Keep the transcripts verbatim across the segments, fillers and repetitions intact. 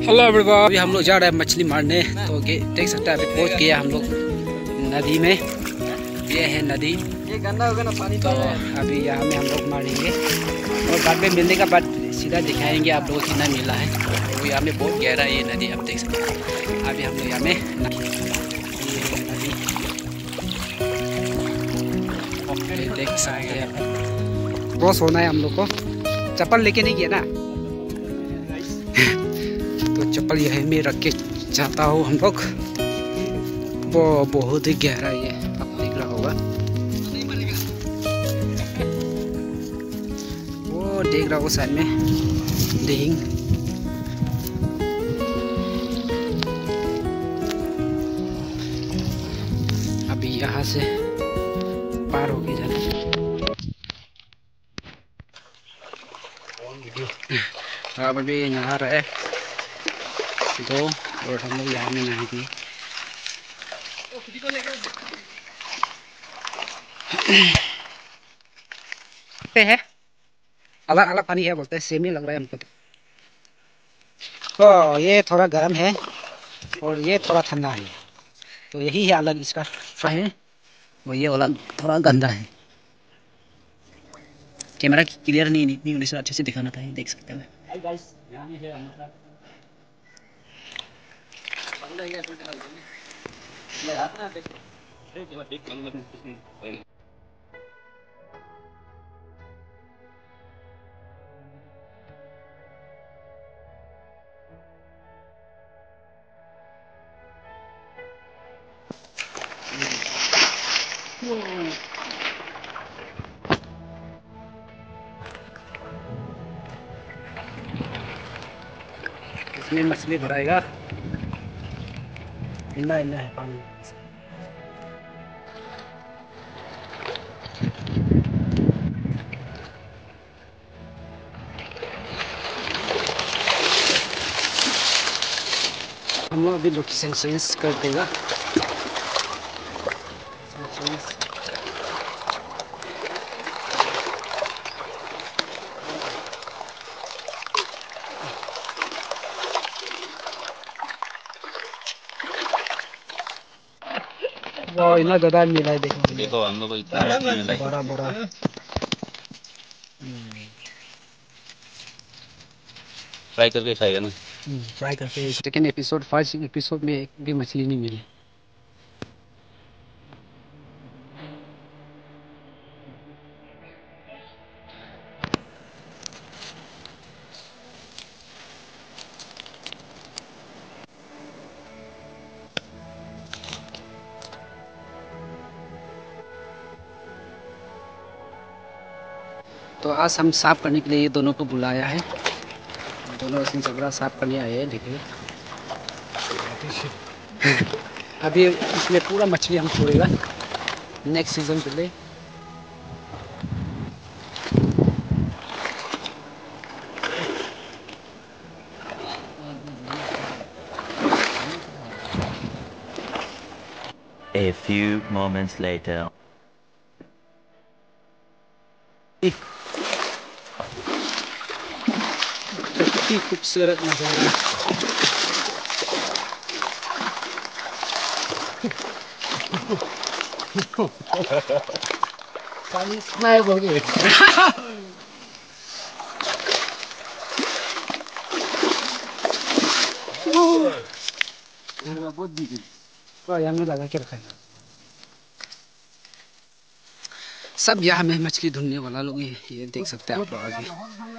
Hello everyone, अभी हम लोग जा रहे हैं मछली मारने। तो देख सकते हैं अभी पहुंच गया हम लोग नदी में। ये है नदी। ये गंदा होगा ना पानी। तो अभी यहाँ में हम लोग मारेंगे और बाद में मिलने का बाद सीधा दिखाएंगे आप लोगों को कितना मिला है। तो यहाँ में बहुत गहरा है ये नदी, आप देख सकते हैं। अभी हम लोग यहाँ में नदी देख सकते हैं। बहुत सोना है हम लोग को। चप्पल लेके नहीं गया ना तो चप्पल यहीं में रख के जाता हूँ हम लोग। वो बहुत ही गहरा है, आप देख रहा होगा। वो देख रहा होगा साइड में डिंग। अभी यहाँ से पार होके जाना। आप अभी नहा रहे तो और हम लोग यहाँ में नहाएंगे। है अलग अलग पानी है, बोलते हैं सेम ही लग रहा है हमको। तो ये थोड़ा गर्म है और ये थोड़ा ठंडा है। तो यही है अलग इसका है। वो ये वाला थोड़ा गंदा है। कैमरा क्लियर नहीं नहीं होने से अच्छे से दिखाना था, देख सकते हैं। इसमें मछली भराएगा। इतना इतना है पानी। हम लोग अभी लोकेशन चेंज कर देगा। वो इतना ज़्यादा मिला है, देखो देखो हम लोग को इतना मिला है। बड़ा बड़ा फ्राई करके खाएगा ना। फ्राई करके। सेकेंड एपिसोड फर्स्ट एपिसोड में एक भी मछली नहीं मिली। तो आज हम साफ करने के लिए ये दोनों को बुलाया है। दोनों इसमें जबरा साफ करने आए हैं, देखिए। अभी इसमें पूरा मछली हम छोड़ेगा नेक्स्ट सीजन के लिए। A few moments later. कितनी खूबसूरत नजारा। पानी स्नाइप हो गए। यहाँ में लगा के रखा है। सब यहाँ में मछली ढूंढने वाला लोग ये, ये देख सकते हैं आप लोग आगे।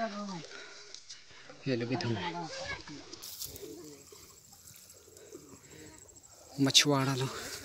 ये लोग भी ढूंढ रहे हैं, मछुआरा लोग।